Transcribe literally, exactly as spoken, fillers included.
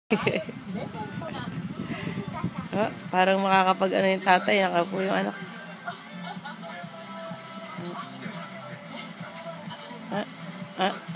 Ah, parang makakapag-ano yung tatay, nakaupo yung anak. Ah. Ah, ah.